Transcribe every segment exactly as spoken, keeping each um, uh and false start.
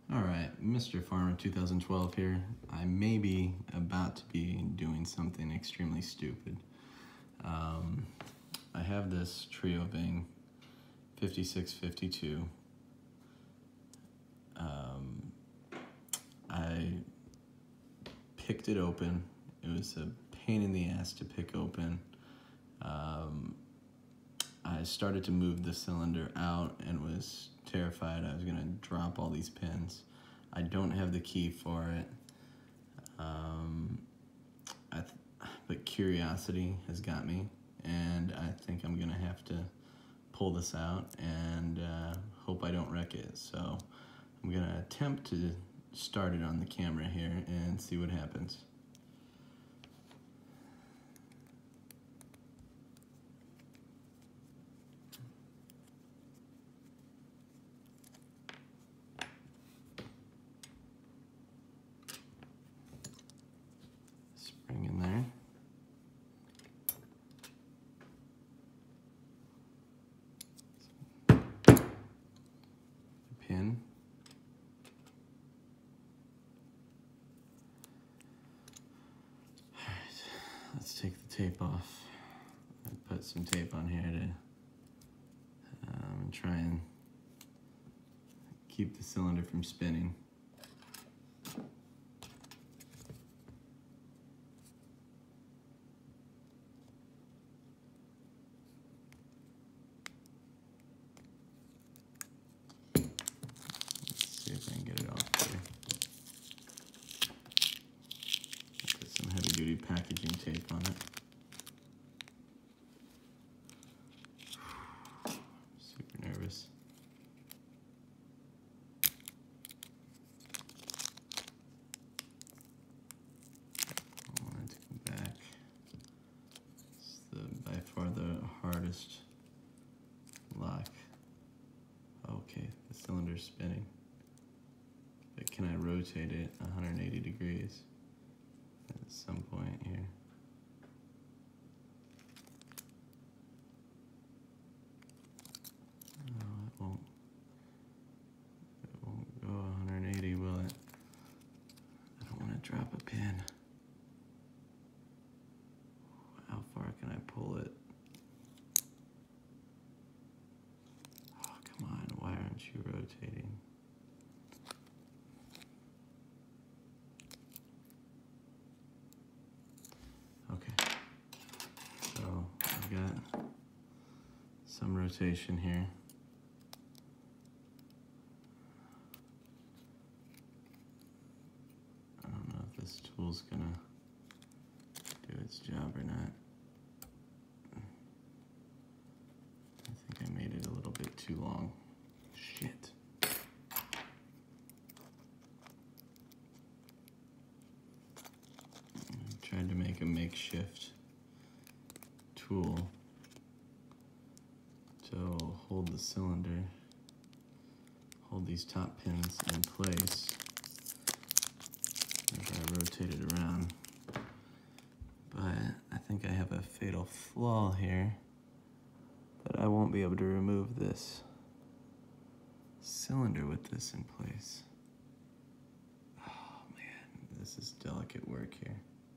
Alright, Mister Farmer two thousand twelve here. I may be about to be doing something extremely stupid. Um, I have this Trio Bing fifty-six fifty-two. Um, I picked it open. It was a pain in the ass to pick open. Um, I started to move the cylinder out and was terrified I was going to drop all these pins. I don't have the key for it, um, I th but curiosity has got me, and I think I'm going to have to pull this out and uh, hope I don't wreck it. So I'm going to attempt to start it on the camera here and see what happens. Spring in there. Pin. Alright, let's take the tape off. I put some tape on here to um, try and keep the cylinder from spinning. Let's see if I can get it off here. Put some heavy duty packaging tape on it. Super nervous. I want it to come back. It's the, by far the hardest lock. Okay, the cylinder's spinning. But can I rotate it one hundred eighty degrees at some point here? No, it won't. It won't go one hundred eighty, will it? I don't want to drop a pin. How far can I pull it? Oh, come on, why aren't you rotating? Okay, so I've got some rotation here. I don't know if this tool's gonna do its job or not. I think I made it a little bit too long. Shit. I tried to make a makeshift tool to hold the cylinder, hold these top pins in place as I rotate it around. But I think I have a fatal flaw here, that I won't be able to remove this cylinder with this in place. Oh man, this is delicate work here.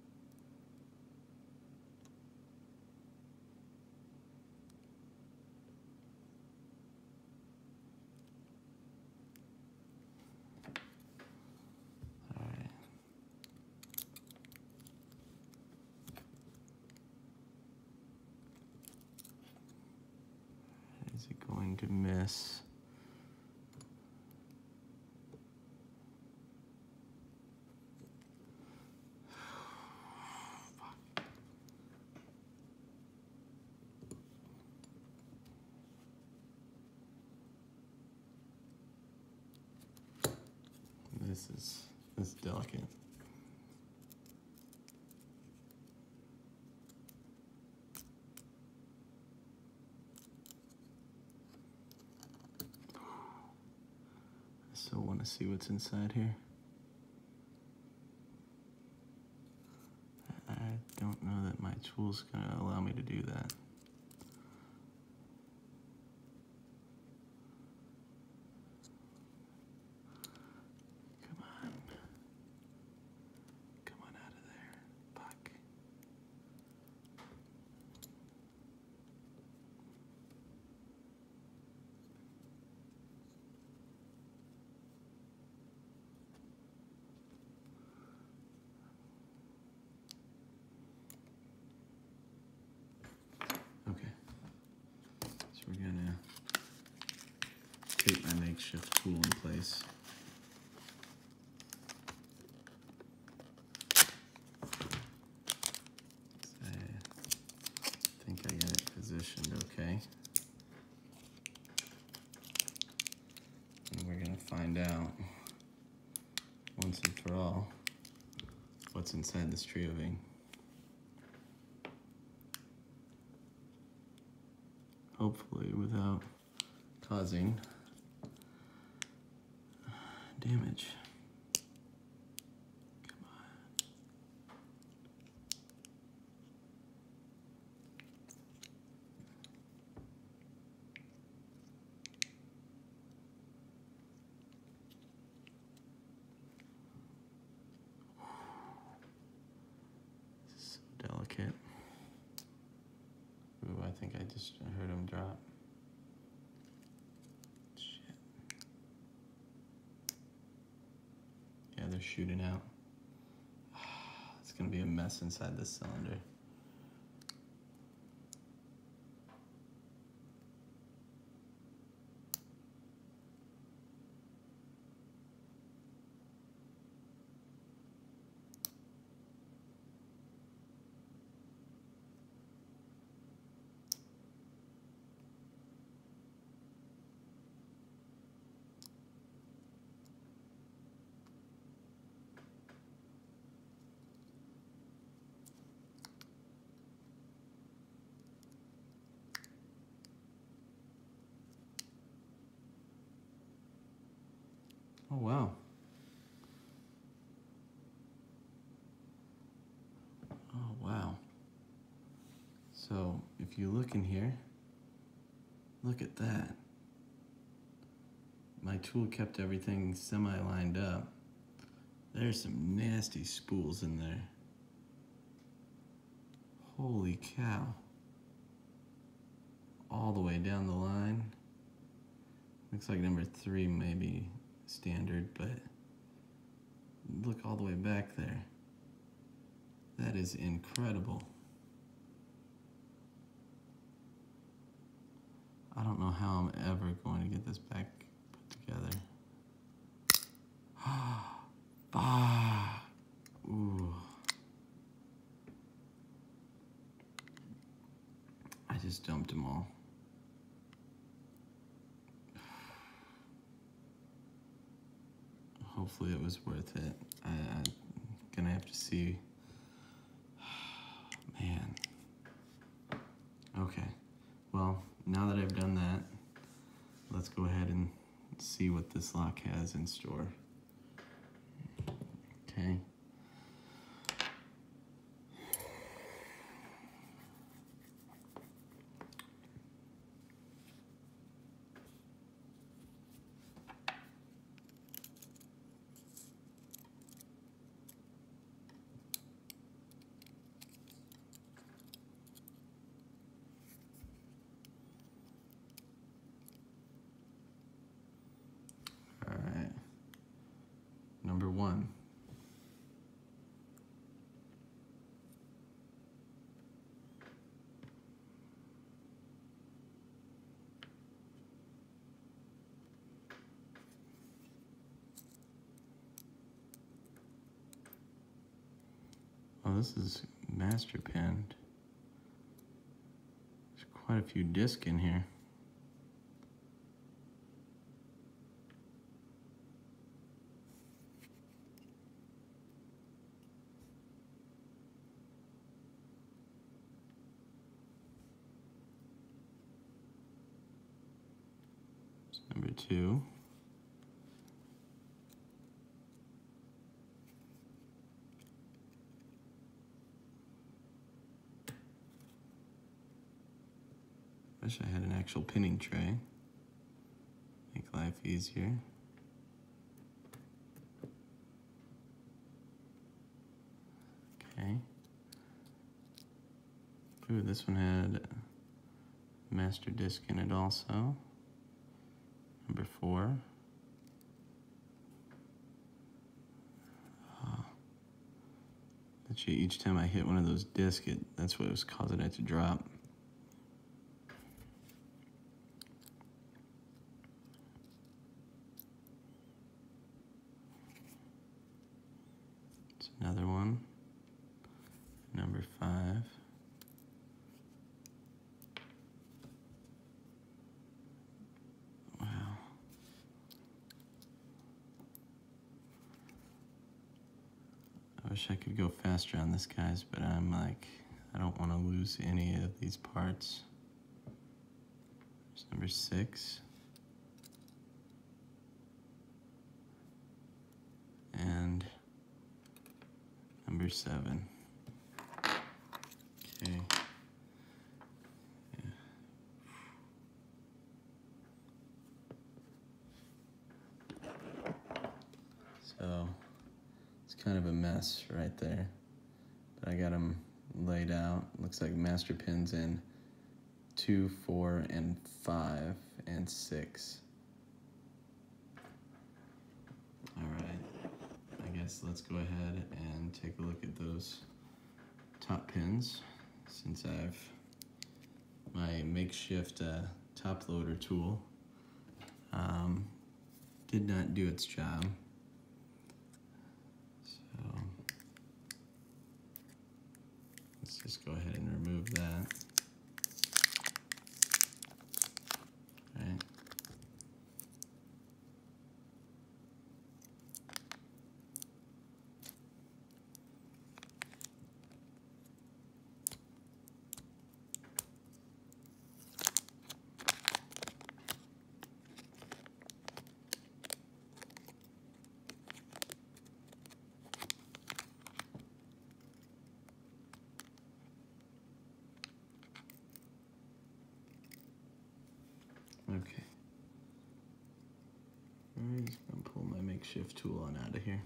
Alright. Is it going to miss? This is, this is delicate. I still want to see what's inside here. I don't know that my tool's gonna allow me to do that. shift tool in place. I think I got it positioned okay. And we're gonna find out once and for all what's inside this Trioving. Hopefully without causing damage. Come on. This is so delicate. Ooh, I think I just heard him drop. Shit. Yeah, they're shooting out. It's gonna be a mess inside this cylinder. Oh, wow. Oh, wow. So, if you look in here, look at that. My tool kept everything semi-lined up. There's some nasty spools in there. Holy cow. All the way down the line. Looks like number three may be standard, but look all the way back there. That is incredible. I don't know how I'm ever going to get this back put together. Ah, ooh. I just dumped them all. Hopefully it was worth it. I, I'm gonna have to see. Man. Okay. Well, now that I've done that, let's go ahead and see what this lock has in store. Okay. All right. Number one. Oh, this is master pinned. There's quite a few discs in here. It's number two. Wish I had an actual pinning tray. Make life easier. Okay. Ooh, this one had master disc in it also. Number four. Oh. Bet you each time I hit one of those discs, it, that's what was causing it to drop. Another one, number five. Wow. I wish I could go faster on this, guys, but I'm like, I don't want to lose any of these parts. There's number six. And number seven. Okay. Yeah. So it's kind of a mess right there, but I got them laid out. Looks like master pins in two, four, and five, and six. All right. I guess let's go ahead and take a look at those top pins, since I've my makeshift uh, top loader tool um, did not do its job. So let's just go ahead and remove that. Right. Okay. I'm just gonna pull my makeshift tool on out of here.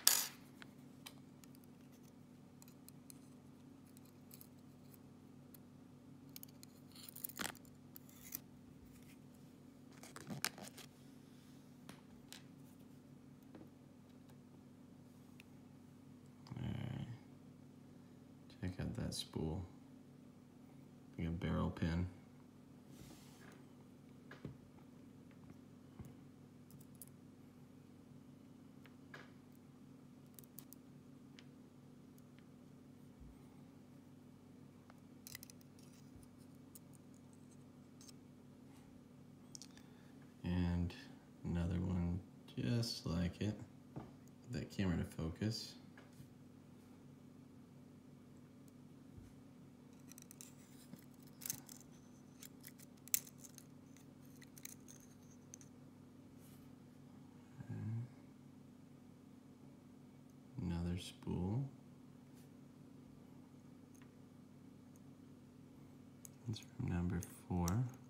Alright. Check out that spool. Like a barrel pin. And another one just like it. Get that camera to focus. Another spool. That's from number four.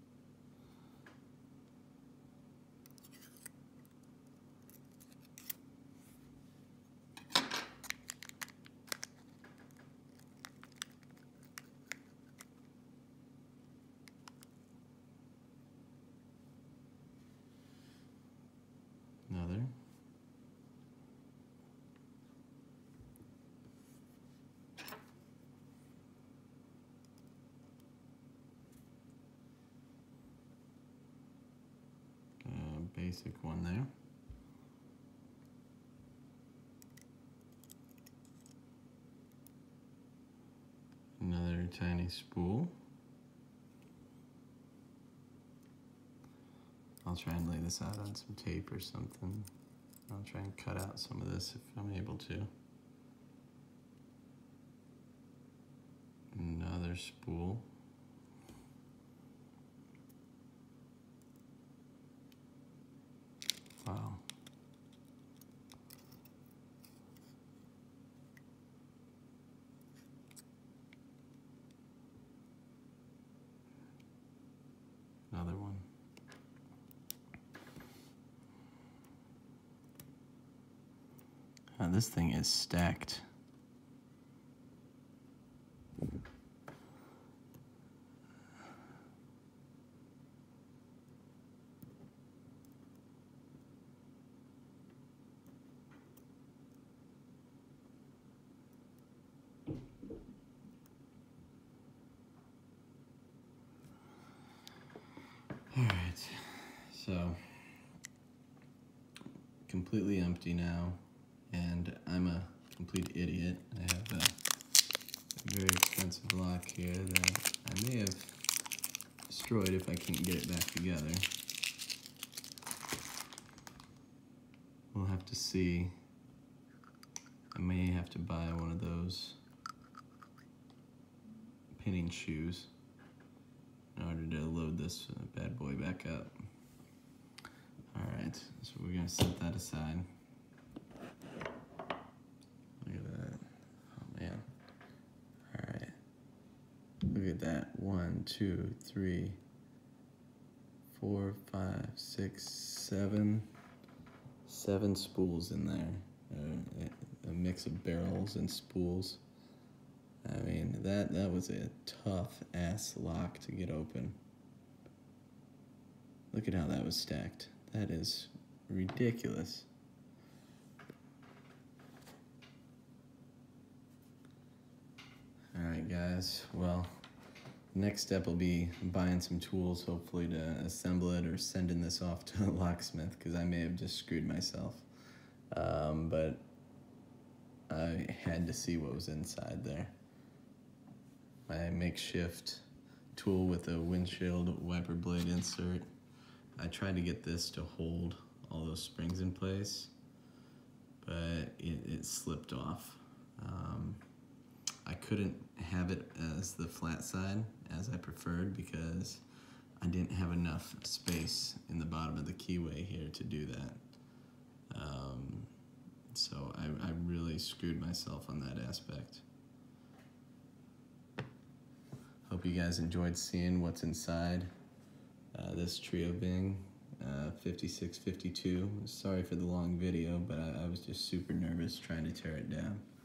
Another. Uh, basic one there. Another tiny spool. I'll try and lay this out on some tape or something. I'll try and cut out some of this if I'm able to. Another spool. Wow. Another one. Oh, this thing is stacked. All right, so completely empty now, and I'm a complete idiot. I have a, a very expensive lock here that I may have destroyed if I can't get it back together. We'll have to see. I may have to buy one of those pinning shoes in order to load this bad boy back up. Alright, so we're going to set that aside. Look at that. Oh man. Alright. Look at that. One, two, three, four, five, six, seven. Seven spools in there. Uh, a mix of barrels and spools. I mean, that, that was a tough ass lock to get open. Look at how that was stacked. That is ridiculous. Alright guys, well, next step will be buying some tools, hopefully to assemble it or sending this off to a locksmith, because I may have just screwed myself. Um, but I had to see what was inside there. My makeshift tool with a windshield wiper blade insert. I tried to get this to hold all those springs in place, but it, it slipped off. Um, I couldn't have it as the flat side as I preferred because I didn't have enough space in the bottom of the keyway here to do that. Um, so I, I really screwed myself on that aspect. Hope you guys enjoyed seeing what's inside uh, this Trio Bing uh, fifty-six fifty-two. Sorry for the long video, but I, I was just super nervous trying to tear it down.